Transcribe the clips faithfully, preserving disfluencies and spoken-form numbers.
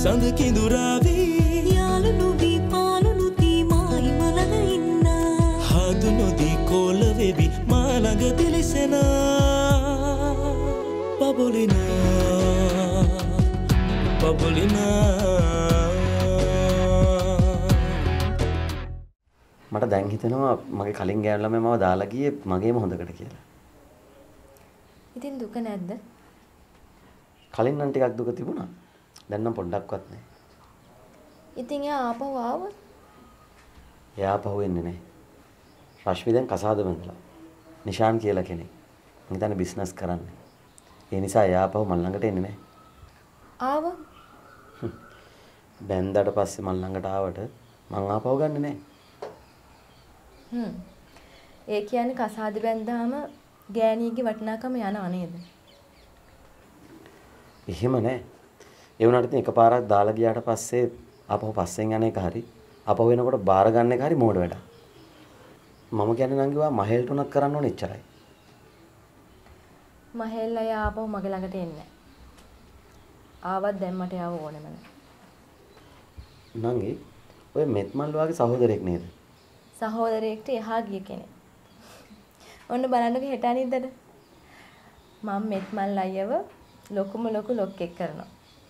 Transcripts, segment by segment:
සඳ කිඳුරාවි යාළු නොවී පාළු නොදී මායි මලක ඉන්නා හාදු නොදී කෝල වෙවි මා ළඟ දිලිසෙනා බබුලිනා බබුලිනා මට දැන් හිතෙනවා මගේ කලින් ගෑනු ළමයා මාව දාලා ගියේ මගේම හොඳකට කියලා. ඉතින් දුක නැද්ද? කලින් නම් ටිකක් දුක තිබුණා. දැන් නම් පොඩ්ඩක්වත් නැහැ. ඉතින් එයා ආපහු ආවොත්? එයා ආපහු එන්නේ නැහැ. රශ්මි දැන් කසාද බඳලා. නිෂාන් කියලා කෙනෙක්. මං හිතන්නේ බිස්නස් කරන්නේ. ඒ නිසා එයා ආපහු මල් ළඟට එන්නේ නැහැ. ආව? බැන්දාට පස්සේ මල් ළඟට ආවට මං ආපහු ගන්නෙ නැහැ. හ්ම්. ඒ කියන්නේ කසාද බැන්දාම ගෑණියගේ වටිනාකම යනව නේද? එහෙම නෑ. ඒ වුණාට ඉතින් එකපාරක් දාලා ගියාට පස්සේ ආපහු පස්සෙන් යන එක හරි ආපහු එනකොට බාර ගන්න එක හරි මෝඩ වැඩක්. මම කියන්නේ නංගිවා මහේල්ට උනත් කරන්න ඕනේ එච්චරයි. මහේල් අය ආපහු මගේ ළඟට එන්නේ නැහැ. ආවත් දැන් මට යව ඕනෙම නැහැ. නංගි ඔය මෙත්මල් වාගේ සහෝදරයෙක් නේද? සහෝදරයෙක්ට එහා ගිය කෙනෙක්. ඔන්න බලන්නකෝ හෙට අනිද්දාට මම මෙත්මල් අයව ලොකුම ලොකු ලොක්ෙක් කරනවා.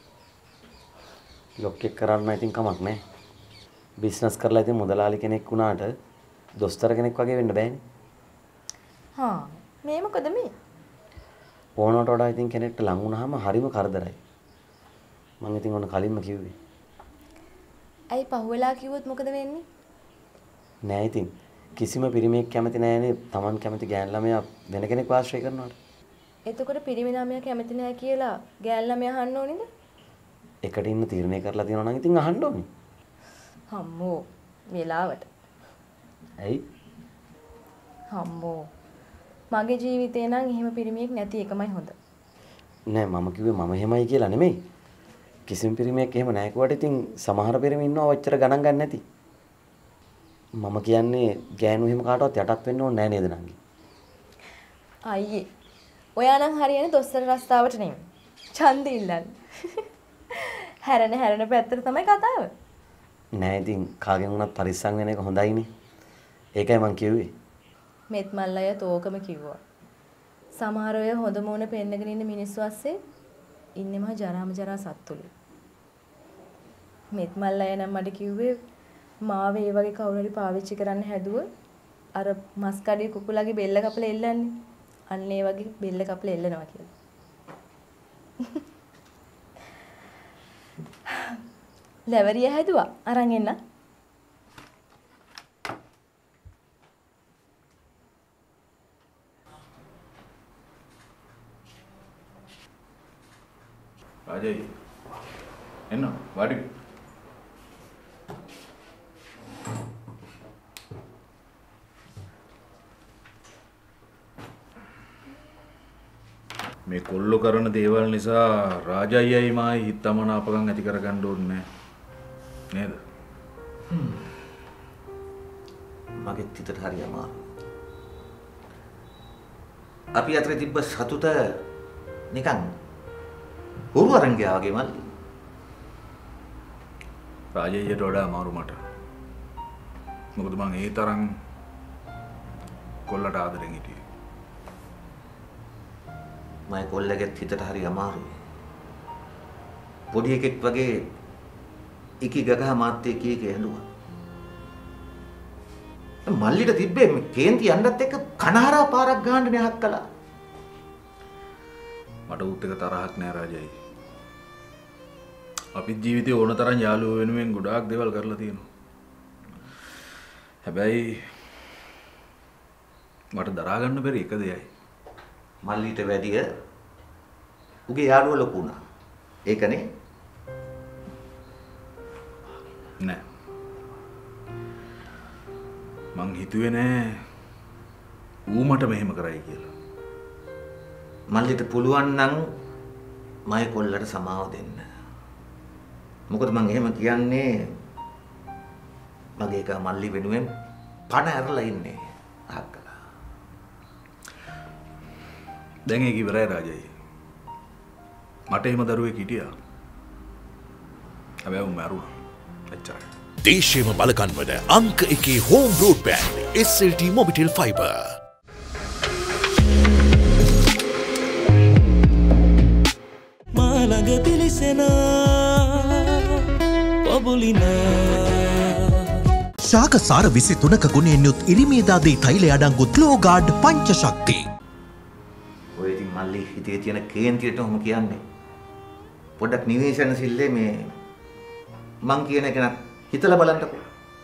ලොක්ෙක් කරන්න ඉතින් කමක් නැහැ. බිස්නස් කරලා ඉතින් මුදලාලි කෙනෙක් වුණාට දොස්තර කෙනෙක් වගේ වෙන්න බෑනේ. හා මේ මොකද මේ? ඕනකට වඩා ඉතින් කෙනෙක්ට ලං වුණාම හරිම කරදරයි. මම ඉතින් ඔන්න කලින්ම කිව්වේ. ඇයි පහුවෙලා කිව්වොත් මොකද වෙන්නේ? නෑ ඉතින් කිසිම පිරිමියෙක් කැමති නෑනේ Taman කැමති ගෑන් ළමයා වෙන කෙනෙක් ආශ්‍රය කරනවට. එතකොට පිරිමි ළමයා කැමති නෑ කියලා ගෑන් ළමයා අහන්න ඕනේද? එකට ඉන්න තීරණය කරලා තියෙනවා නම් ඉතින් අහන්න ඕනේ. හම්මෝ වෙලාවට. ඇයි? හම්මෝ මගේ ජීවිතේ නම් එහෙම පිරිමියෙක් නැති එකමයි හොඳ. නෑ මම කිව්වේ මම එහෙමයි කියලා නෙමෙයි. කිසිම පිරිමියෙක් එහෙම නැහැ කිව්වට ඉතින් සමහර පිරිමි ඉන්නවා ඔච්චර ගණන් ගන්න නැති. මම කියන්නේ ගෑනු එහෙම කාටවත් යටත් වෙන්න ඕනේ නෑ නේද නංගි? අයියේ. ඔයා නම් හරියන්නේ දොස්තර රස්තාවට නෙමෙයි. ඡන්ද ඉල්ලන්නේ. හැරෙන හැරෙන පැත්තට තමයි කතාව. නෑ ඉතින් කාගෙන් වුණත් පරිස්සම් වෙන එක හොඳයිනේ. ඒකයි මං කිව්වේ. මෙත් මල්ලය තෝකම කිව්වා. සමහර අය හොඳ මොන පෙන්නගෙන ඉන්න මිනිස්සු ඇස්සේ ඉන්නේ මහ ජරාම ජරා සත්තුලු. මෙත් මල්ලය නම් මට කිව්වේ මාව ඒ වගේ කවුරු හරි පාවිච්චි කරන්න හැදුව අර මස් කඩේ කුකුලගේ බෙල්ල කපලා එල්ලන්නේ. අන්න ඒ වගේ බෙල්ල කපලා එල්ලනවා කියලා. ලැබරිය හැදුවා අරන් එන්න. රාජයි එන්න වාඩි මේ කොල්ලෝ කරන දේවල් නිසා රාජයයි මායි හිතමනාපකම් ඇති කරගන්න ඕනේ නේද? මගේ හිතට හරි අමාරු. අපි අතරේ තිබ්බ සතුට නිකන් හුරු අරන් ගියා වගේ මල්ලි. රාජයට වඩා අමාරු මට. මොකද මං ඒ තරම් කොල්ලට ආදරෙන් හිටියේ. මම කොල්ලගෙත් හිතට හරි අමාරුයි. පොඩි එකෙක් වගේ ඉකි ගගහ මාත් එක්ක කී කියනවා. මල්ලිට තිබ්බේ මේ කේන්ති යන්නත් එක්ක කනහරා පාරක් ගහන්න නහක් කළා. මට උත් එක තරහක් නෑ රාජයි. අපි ජීවිතේ ඕන තරම් යාළුවෝ වෙනුවෙන් ගොඩාක් දේවල් කරලා තියෙනවා. හැබැයි මට දරා ගන්න බැරි එක දෙයයි. මල්ලිට වැඩිය උගේ යාළුවා ලොකු වුණා. ඒකනේ. නෑ. මං හිතුවේ නෑ ඌ මට මෙහෙම කරයි කියලා. මල්ලිට පුළුවන් නම් මයි කොල්ලට සමාව දෙන්න. මොකද මං එහෙම කියන්නේ මගේ එක මල්ලි වෙනුවෙන් පණ ඇරලා ඉන්නේ අහකලා. දැන් ඒක ඉවරයි රාජයි. මට එහෙම දරුවෙක් හිටියා. හැබැයි උන් මැරුණා. එච්චරයි. දේශයම බලකන්වන අංක එකේ home broadband S L T Mobitel fibre. මාළඟ තිලිසෙනා පොබුලිනා ශාකසාර විසි තුනක ගුණයෙන් යුත් ඉරිමේදාදී තෛලය අඩංගු ක්ලෝගාඩ් පංචශක්ති. ඔය ඉතින් මල්ලි හිතේ තියෙන කේන්තියට ඔහොම කියන්නේ. පොඩ්ඩක් නිවේශන සිල්ලේ මේ මං කියන එක නත් හිතලා බලන්නකෝ.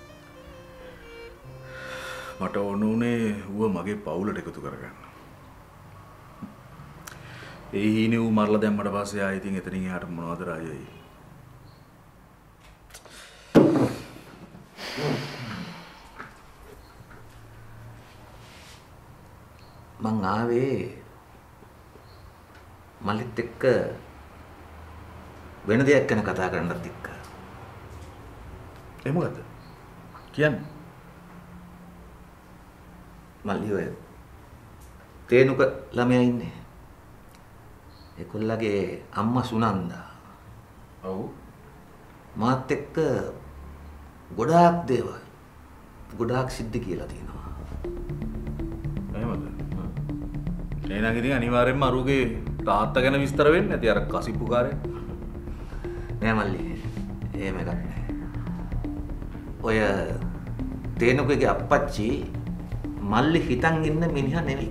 මට ඕන උනේ ඌව මගේ පවුලට එකතු කරගන්න. ඒ හීනේ ඌ මරලා දැම්මට පස්සේ ආයෙ ඉතින් එතනින් එහාට මොනවද රාජයි? මං ආවේ මල්ලිත් එක්ක වෙන දෙයක් ගැන කතා කරන්නත් එක්ක. ඒ මොකද්ද? කියන්නේ? මල්ලි ඔය තේනුක ළමයා ඉන්නේ. ඒකොල්ලගේ අම්මා සුනන්දා. ඔව්. මාත් එක්ක ගොඩාක් දේවල් ගොඩාක් සිද්ධ කියලා තියෙනවා. එහෙමද? එහෙනම් ඉතින් අනිවාර්යෙන්ම අරුගේ තාත්තා ගැන විස්තර වෙන්නේ නැති අර කසිප්පුකාරය. නෑ මල්ලි. එහෙම එකක් නෑ. ඔය තේනුකගේ අප්පච්චි මල්ලි හිතන් ඉන්න මිනිහා නෙවෙයි.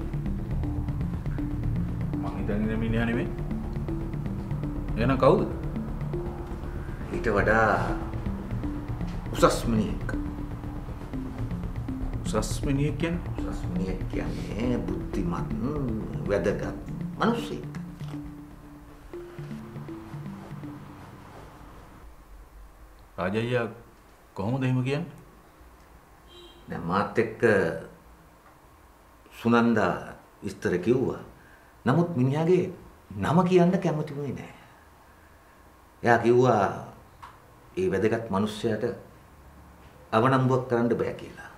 මං හිතන් ඉන්න මිනිහා නෙමෙයි. එහෙනම් කවුද? ඊට වඩා උසස් මිනිහෙක්. උසස් මිනිහෙක් කියන්නේ? උසස් මිනිහෙක් කියන්නේ බුද්ධිමත් වැදගත් මිනිහෙක්. රාජయ్య කොහොමද එහෙම කියන්නේ? දැන් මාත් එක්ක සුනන්දා විස්තර කිව්වා. නමුත් මිනිහාගේ නම කියන්න කැමතිුනේ නෑ. එයා කිව්වා ඒ වැදගත් මිනිස්සයාට අවනම්බුවක් කරන්න බෑ කියලා.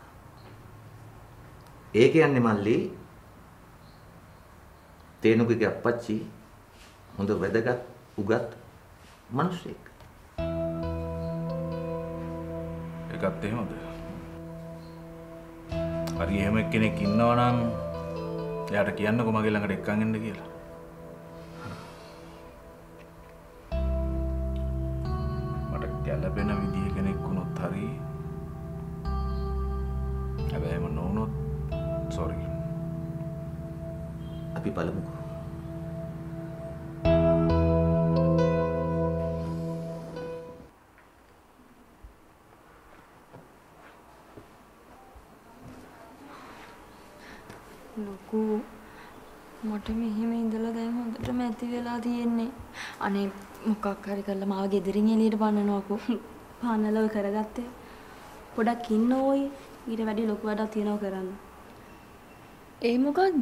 ඒ කියන්නේ මල්ලි තේනුකගේ අප්පච්චි හොඳ වැදගත් උගත් මිනිහෙක්. ඒකත් එහෙමද? හරි එහෙම කෙනෙක් ඉන්නවා නම් එයාට කියන්නකෝ මගේ ළඟට එක්කන් එන්න කියලා. මට ගැළපෙන විදිහ කෙනෙක් වුණොත් හරි. හැබැයි එහෙම නොවුනොත් සෝරි. අපි බලමුකෝ. ලොකු මට මෙහෙම ඉඳලා දැන් හොඳටම ඇති වෙලා තියෙන්නේ. අනේ මොකක් හරි කරලා මාව ගෙදරින් එළියට පන්නනවාකෝ. පානලා ඔය කරගත්තේ. පොඩක් ඉන්න ඕයි. ඊට වැඩි ලොකු වැඩක් තියනවා කරන්න. ඒ මොකද්ද?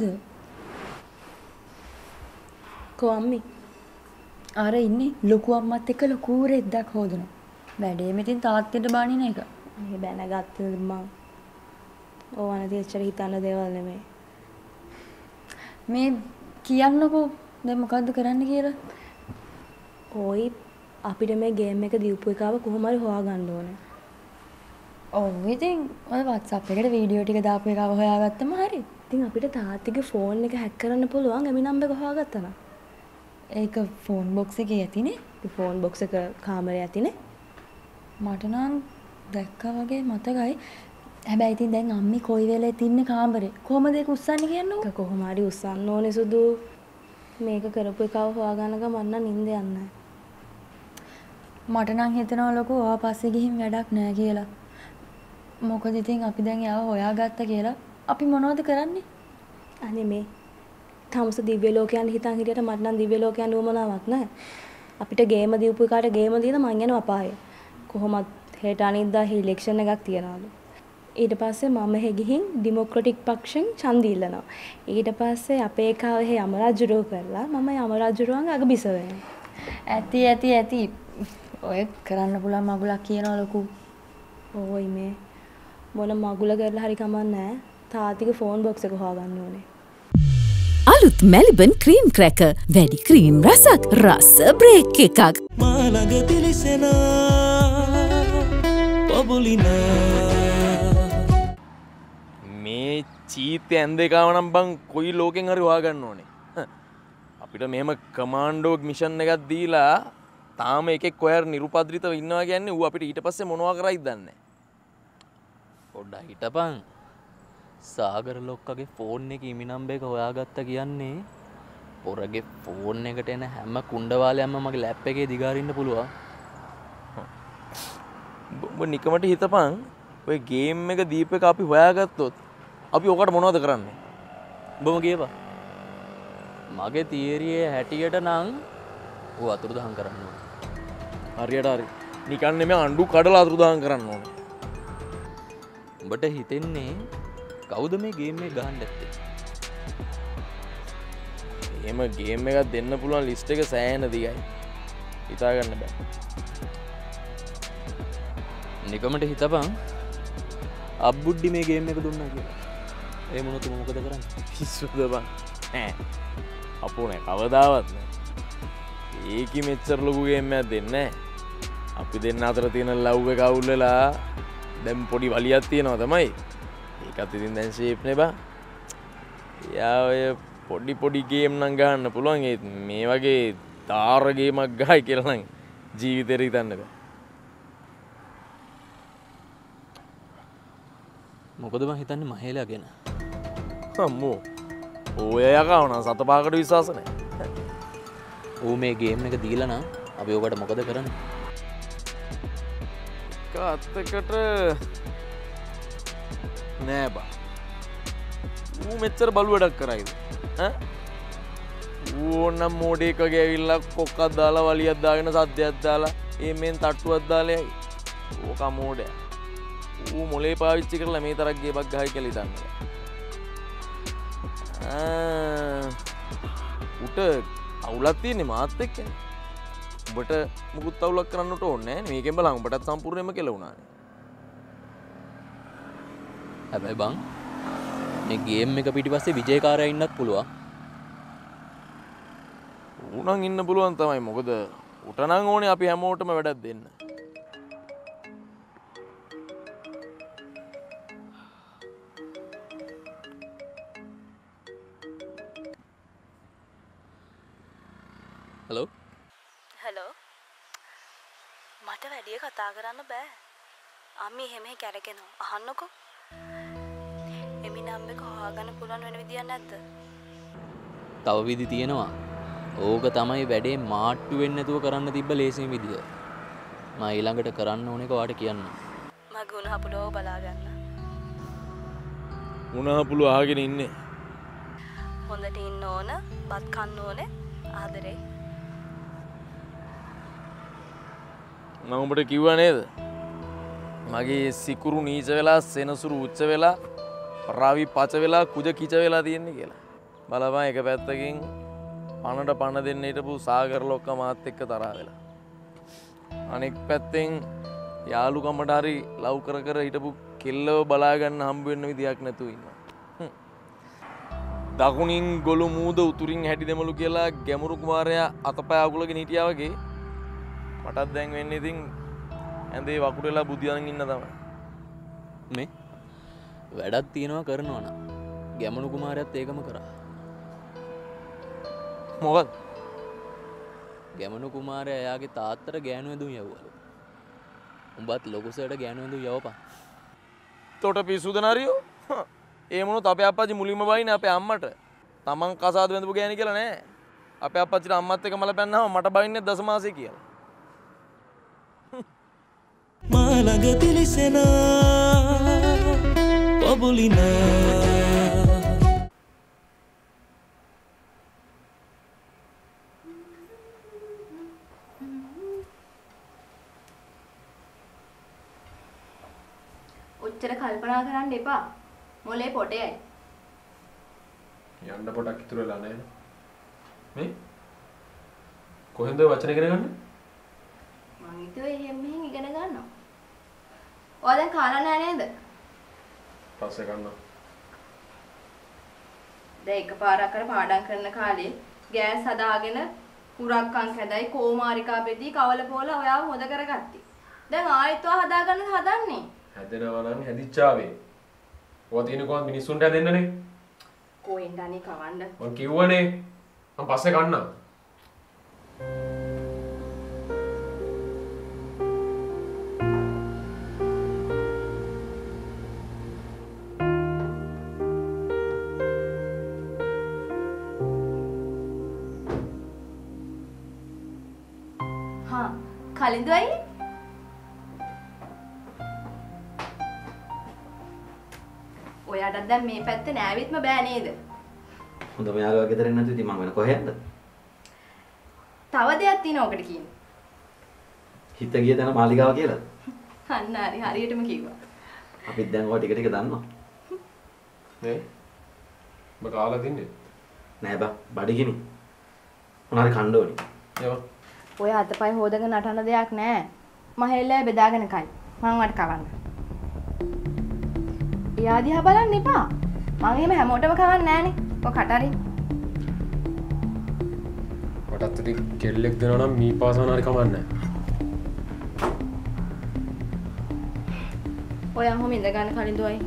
කො අම්මි? අර ඉන්නේ ලොකු අම්මත් එක්ක ලොකු රෙද්දක් හොදනවා. වැඩේ මෙතින් තාත්තට බානින එක. මේ බැනගත්තද මං? ඕවන දෙච්චර හිතන්න දේවල් නෙමෙයි. මේ කියන්නකෝ දැන් මොකද්ද කරන්න කියලා? ඕයි අපිට මේ ගේම් එක දීපු එකාව කොහොම හරි හොයාගන්න ඕනේ. ඔව් ඉතින් ඔය WhatsApp එකට වීඩියෝ ටික දාපු එකාව හොයාගත්තම හරි. ඉතින් අපිට තාත්තිගේ ෆෝන් එක හැක් කරන්න පුළුවන් එමි නම්බර් එක හොයාගත්තා නම්. ඒක ෆෝන් බොක්ස් එකේ ඇතිනේ. ඉතින් ෆෝන් බොක්ස් එක කාමරේ ඇතිනේ. මට නම් දැක්කා වගේ මතකයි. හැබැයි ඉතින් දැන් අම්මි කොයි වෙලේත් ඉන්නේ කාමරේ. කොහමද ඒක උස්සන්නේ කියන්නේ? ඒක කොහොම හරි උස්සන්න ඕනේ සුදු. මේක කරපු එකව හොයාගන්න ගමන් නම් නිින්ද යන්නේ නැහැ. මට නම් හිතෙනවා ලොකෝ ආ පස්සේ ගිහින් වැඩක් නැහැ කියලා. මොකද ඉතින් අපි දැන් යාව හොයාගත්තා කියලා අපි මොනවද කරන්නේ? අනේ මේ තාමස දිව්‍ය ලෝකයන් හිතන් හිටියට මට නම් දිව්‍ය ලෝකයන් උවමනාවක් නැහැ. අපිට ගේම දීපු එකාට ගේම දීලා මං යනවා අපායේ. කොහොමත් හෙට අනිද්දා ඉලෙක්ෂන් එකක් තියනවාලු. ඊට පස්සේ මම එහෙ ගිහින් ඩෙමොක්‍රටික් පක්ෂෙන් ඡන්ද ඉල්ලනවා. ඊට පස්සේ අපේ එකාව එහෙ යමරාජුරෝ කරලා මම යමරාජුරුවන්ගේ අගබිස වෙනවා. ඇති ඇති ඇති. ඔය කරන්න පුළුවන් මගුලක් කියනවා ලොකු. ඕයි මේ මොන මගුල කරලා හරි කමක් නැහැ. තාත්තිගේ ෆෝන් බොක්ස් එක හොයාගන්න ඕනේ. අලුත් මැලිබන් ක්‍රීම් ක්‍රැකර් වැඩි ක්‍රීම් රසක් රස බ්‍රේක් එකක්. මා ළඟ දිලිසෙනා බබුලිනා මේ චීත ඇන්දේ කාවනම් බං කොයි ලෝකෙන් හරි හොයාගන්න ඕනේ. අපිට මෙහෙම කමාන්ඩෝ මිෂන් එකක් දීලා තාම එකෙක් කොහර් නිරුපද්‍රිතව ඉන්නවා කියන්නේ ඌ අපිට ඊට පස්සේ මොනවා කරයිද දන්නේ නැහැ. පොඩ්ඩක් හිටපන්. සාගර ලොක්කගේ ෆෝන් එකේ ඉමිනම්බර් එක හොයාගත්තා කියන්නේ පොරගේ ෆෝන් එකට එන හැම කුණ්ඩවාලයක්ම මගේ ලැප් එකේ දිගාරින්න පුළුවන්. ඔබ නිකමට හිතපන් ඔය ගේම් එක දීප එක අපි හොයාගත්තොත් අපි ඔකට මොනවද කරන්නේ? ඔබම කියපන්. මගේ තියරියේ හැටියට නම් ඌ අතුරුදහන් කරන්න ඕන. හරියට හරි. නිකන් නෙමෙයි අඬු කඩලා අතුරුදහන් කරන්න ඕන. උඹට හිතෙන්නේ කවුද මේ ගේම් එක ගහන්න ඇත්තේ? එහෙම ගේම් එකක් දෙන්න පුළුවන් ලිස්ට් එක සෑහෙන දිගයි. හිතා ගන්න බෑ. නිකමට හිතපන් අබ්බුඩ්ඩි මේ ගේම් එක දුන්නා කියලා. ඒ මොනොත් මොකද කරන්නේ? පිස්සුද බං? ඈ. අපෝ නෑ කවදාවත් නෑ. ඒකි මෙච්චර ලොකු ගේම් එකක් දෙන්නේ නෑ. අපි දෙන්න අතර තියෙන ලව් එක අවුල් වෙලා දැන් පොඩි වලියක් තියෙනවා තමයි. ඒකත් ඉතින් දැන් ෂේප් නේ බං. යා ඔය පොඩි පොඩි ගේම් නම් ගන්න පුළුවන්. ඒ මේ වගේ තාර ගේමක් ගහයි කියලා නම් ජීවිතේට හිතන්න බෑ. මොකද මං හිතන්නේ මහේලා ගැන. අම්මෝ. ඔය යකා වුණා සත පහකට විශ්වාස නැහැ. ඌ මේ ගේම් එක දීලා නම් අපි ඔකට මොකද කරන්නේ? කාත්තකට නෑ බා. ඌ මෙච්චර බලු වැඩක් කරයිද? ඈ? ඌ ඕනම් මොඩේක වගේ ඇවිල්ලා කොක්කක් දාලා වලියක් දාගෙන සද්දයක් දාලා එමෙන් තට්ටුවක් දාලා යයි. ඕක මොඩේ. ඌ මොලේ පාවිච්චි කරලා මේ තරක් ගේමක් ගහයි කියලා හිතන්නේ. ආ උට අවුලක් තියෙන්නේ මාත් එක්කනේ. උඹට මුකුත් අවුලක් කරන්නට ඕනේ නැහැ. මේකෙන් බලන් උඹටත් සම්පූර්ණයෙන්ම කෙලුණානේ. හැබැයි බං මේ ගේම් එක පිටිපස්සේ විජේකාරයා ඉන්නත් පුළුවන්. ඌ නම් ඉන්න පුළුවන් තමයි. මොකද උට නම් ඕනේ අපි හැමෝටම වැඩක් දෙන්න. හලෝ හලෝ මට වැඩිය කතා කරන්න බෑ. අම්මි එහෙම කැරකෙනවා. අහන්නකෝ. එමි නම් එක හොයාගන්න පුළුවන් වෙන විදියක් නැද්ද? තව විදි තියෙනවා. ඕක තමයි වැඩේ මාට්ටු වෙන්නේ නැතුව කරන්න තිබ්බ ලේසිම විදිය. මම ඊළඟට කරන්න ඕන එක ඔයාට කියන්න. මගේ උණහපුලව බලා ගන්න. උණහපුල අහගෙන ඉන්නේ. හොඳට ඉන්න ඕන, බත් කන්න ඕනේ, ආදරේ. මම උඹට කිව්වා නේද? මගේ සිකුරු නීච වෙලා සෙනසුරු උච්ච වෙලා රවි පච වෙලා කුජ කිච වෙලා තියෙන්නේ කියලා. බලපන් එක පැත්තකින් පණට පණ දෙන්න හිටපු සාගර ලොක්ක මාත් එක්ක තරහ වෙලා. අනෙක් පැත්තෙන් යාළුකමට හරි ලව් කර කර හිටපු කෙල්ලව බලා ගන්න හම්බ වෙන්න විදියක් නැතුව ඉන්නවා. දකුණින් ගොළු මූද උතුරින් හැටි දෙමළු කියලා ගැමුරු කුමාරයා අතපය අකුලගෙන හිටියා වගේ මටත් දැන් වෙන්නේ ඉතින් ඇඳේ වකුරු වෙලා බුදියන් ඉන්න තමයි. මේ වැඩක් තියෙනවා කරනවා නම් ගැමුණු කුමාරයාත් ඒකම කරා. මොකද? ගැමුණු කුමාරයා එයාගේ තාත්තට ගෑනු ඇඳුම් යවුවලු. උඹත් ලොකුසයට ගෑනු ඇඳුම් යවපන්. තොට පිස්සුද නරියෝ? ඒ මොනොත් අපේ අප්පච්චි මුලින්ම බයිනේ අපේ අම්මට. තමන් කසාද වැඳපු ගෑණි කියලා නෑ. අපේ අප්පච්චිට අම්මත් එක්ක මල පැන්නාම මට බයින්නේ දස මාසෙ කියලා. මා ළඟ දිලිසෙනා බබුලිනා ඔච්චර කල්පනා කරන්න එපා. මොලේ පොටයයි. යන්න පොඩක් ඉතුරු වෙලා නැහැ. මේ කොහෙන්ද වචන ඉගෙන ගන්න? මං හිතුවේ එහෙම මෙහෙන් ඉගෙන ගන්නවා. ඔයා දැන් කාලා නැහැ නේද? පස්සේ ගන්නවා. දැන් එකපාරක් අර පාඩම් කරන කාලේ ගෑස් හදාගෙන කුරක්කන් කැදයි කෝමාරිකා බෙදී කවල පොල ඔයාව හොද කරගත්තී. දැන් ආයෙත් ඔයා හදාගන්න හදන්නේ. හැදෙනවා නම් හැදිච්චාවේ. ඔය තියෙන කොහොමද මිනිස්සුන්ට හැදෙන්නනේ? කොහෙන්ද අනේ කවන්න? මං කිව්වනේ. මං පස්සේ කන්නම්. හා කලින්ද අයියේ? ඔයාට දැන් මේ පැත්තේ නෑවිත්ම බෑ නේද? හොඳම යාළුවා ගෙදර ඉන්න නැතුව ඉතින් මම වෙන කොහෙන්ද? තව දෙයක් තියෙනවා ඔකට කියන්නේ. හිත ගිය තැන මාලිගාව කියලා. අන්න හරි හරියටම කිව්වා. අපිත් දැන් ඔය ටික ටික දන්නවා. නේ? ඔබ කාලා තින්නේ? නෑ බා බඩගිනි. මොනාරි කන්න ඕනි. යව. ඔය අතපය හොදගෙන නටන දෙයක් නෑ. මහෙල්ලෑ බෙදාගෙන කයි. මං වට කවන්න. එයා දිහා බලන්න එපා. මං එහෙම හැමෝටම කවන්නේ නෑනේ. ඔය කටරින්. ඔටත් ටික කෙල්ලෙක් දෙනවා නම් මී පාසන හරි කමන්නේ නැහැ. ඔය අහම ඉඳ ගන්න කලින් දුවයි.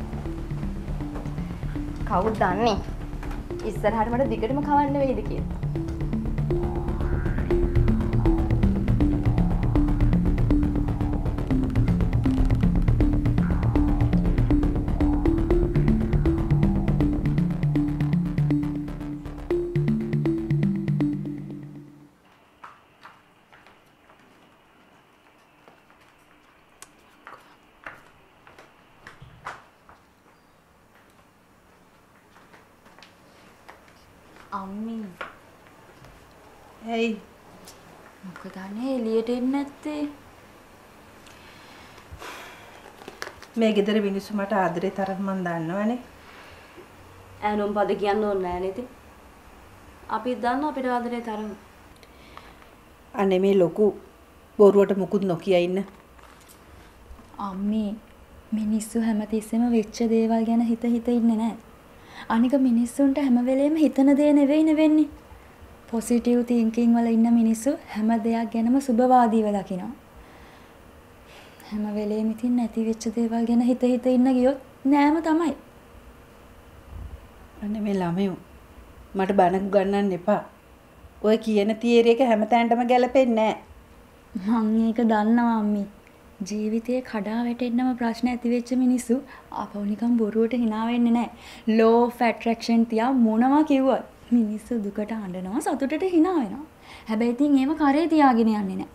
කවුද දන්නේ? ඉස්සරහට මට දිගටම කවන්න වෙයිද කියලා. අම්මී ඇයි මොකද අනේ එළියට එන්නේ නැත්තේ? මේ ගෙදර මිනිස්සු මට ආදරේ තරම් මන් දන්නවනේ. ඈනුම් පද කියන්න ඕනේ නෑ නේද? අපිත් දන්නවා අපිට ආදරේ තරම්. අනේ මේ ලොකු බොරුවට මුකුත් නොකිය ඉන්න. අම්මී මිනිස්සු හැමතිස්සෙම වෙච්ච දේවල් ගැන හිත හිත ඉන්නේ නැහැ. අනික මිනිස්සුන්ට හැම වෙලේම හිතන දේ නෙවෙයි නෙවෙන්නේ. පොසිටිව් තින්කින් වල ඉන්න මිනිස්සු හැම දෙයක් ගැනම සුබවාදීව දකිනවා. හැම වෙලේම ඉතින් නැති වෙච්ච දේවල් ගැන හිත හිත ඉන්න ගියොත් නෑම තමයි. අනේ මේ ළමයෝ මට බණ ගන්නන්න එපා. ඔය කියන තියරි එක හැමතැනටම ගැලපෙන්නේ නෑ. මං ඒක දන්නවා අම්මී. ජීවිතේ කඩා වැටෙන්නම ප්‍රශ්න ඇති වෙච්ච මිනිස්සු ආපහු නිකන් බොරුවට hina වෙන්නේ නැහැ. law of attraction තියා මොනවා කිව්වත් මිනිස්සු දුකට අඬනවා සතුටට hina වෙනවා. හැබැයි ඉතින් ඒව කරේ තියාගෙන යන්නේ නැහැ.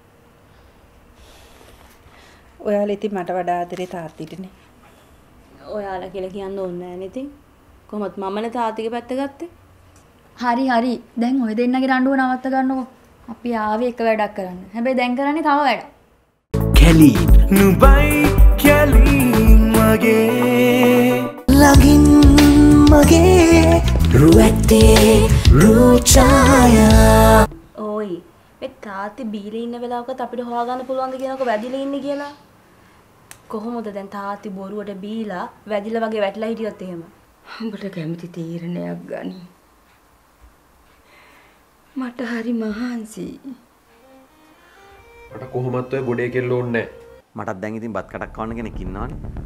ඔයාලා ඉතින් මට වඩා ආදරේ තාත්තිටනේ. ඔයාලා කියලා කියන්න ඕනේ නෑ නේද? කොහොමද මමනේ තාත්තිගේ පැත්ත ගත්තේ? හරි හරි. දැන් ඔය දෙන්නගේ රණ්ඩුව නවත්ත ගන්නකො. අපි ආවේ එක වැඩක් කරන්න. හැබැයි දැන් කරන්නේ තව වැඩක්. කැලීන් නුබයි කැලීන් මගේ ළඟින් මගේ රුවැත්තේ රුචායා. ඕයි මේ තාත්ති බීලා ඉන්න වෙලාවකත් අපිට හොයාගන්න පුළුවන්ද කියනකො වැදිලා ඉන්නේ කියලා. කොහොමද දැන් තාත්ති බොරුවට බීලා වැදිලා වගේ වැටලා හිටියොත් එහෙම? උඹට කැමති තීරණයක් ගනි. මට හරි මහන්සියි. මට කොහොමත් ඔය ගොඩේ කෙල්ල ඕනේ නැහැ. මටත් දැන් ඉතින් බත් කටක් කවන්න කෙනෙක් ඉන්නවනේ.